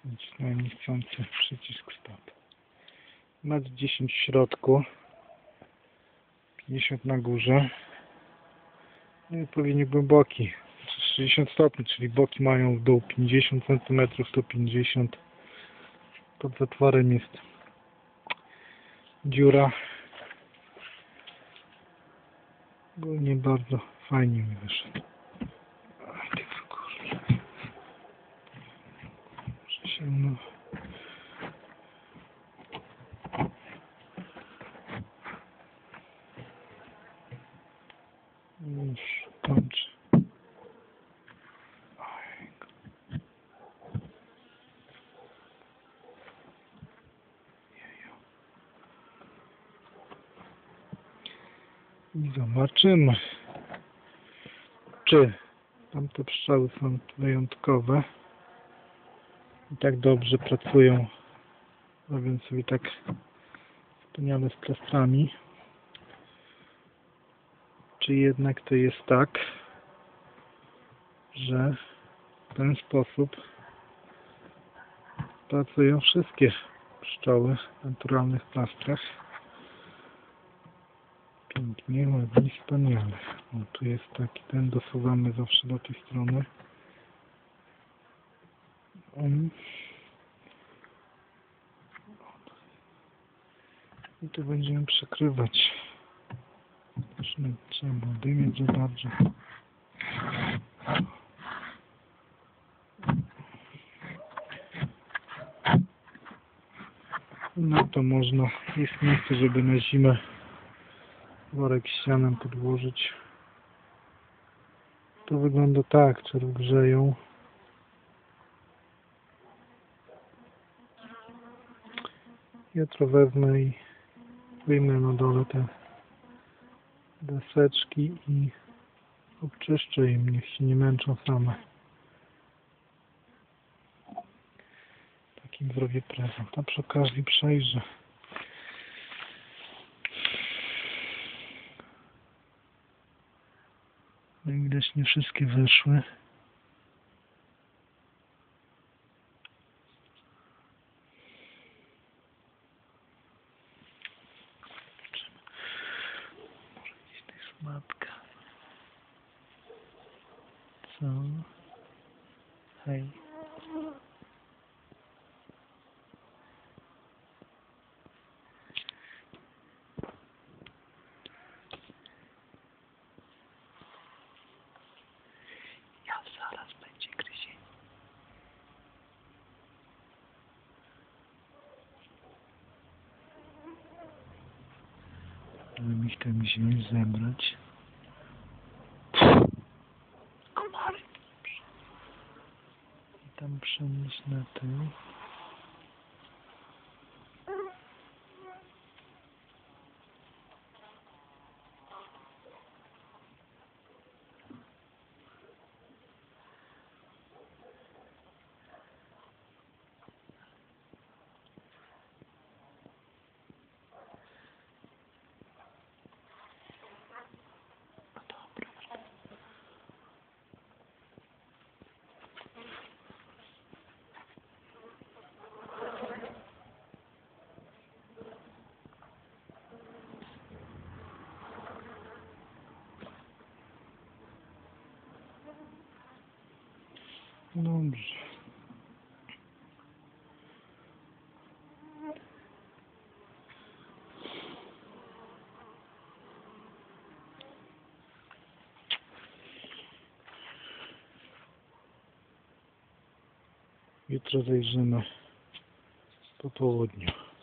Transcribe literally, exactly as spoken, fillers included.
Nacisnąłem niechcący przycisk stop. Metr dziesięć w środku, pięćdziesiąt na górze. No i odpowiednio głęboki, sześćdziesiąt stopni, czyli boki mają w dół pięćdziesiąt centymetrów, sto pięćdziesiąt. Pod zatworem jest dziura. Ogólnie bardzo fajnie mi wyszedł. Ach, tylko kurde. Muszę się no... Już kończę. Ojejku. Jeju. I zobaczymy, czy tamte pszczoły są wyjątkowe i tak dobrze pracują, robiąc sobie tak wspaniale z plastrami, czy jednak to jest tak, że w ten sposób pracują wszystkie pszczoły w naturalnych plastrach. Pięknie, ładnie, wspaniale. O, tu jest taki, ten dosuwamy zawsze do tej strony. Um. I tu będziemy przykrywać. Nie trzeba dymieć za bardzo. No to można, jest miejsce, żeby na zimę worek z sianem podłożyć. To wygląda tak, czy rozgrzeją. Jutro wezmę i wyjmę na dole te deseczki i obczyszczę im, niech się nie męczą same. Takim zrobię prezent, a przy okazji przejrzę. No i widać, nie wszystkie wyszły. Może gdzieś to jest matka. Co? Hej. Ja zaraz będzie gryzienie. Żeby ich tam wziąć, zebrać. Komary. I tam przenieść na tył. Dobrze. Jutro zajrzymy po południu.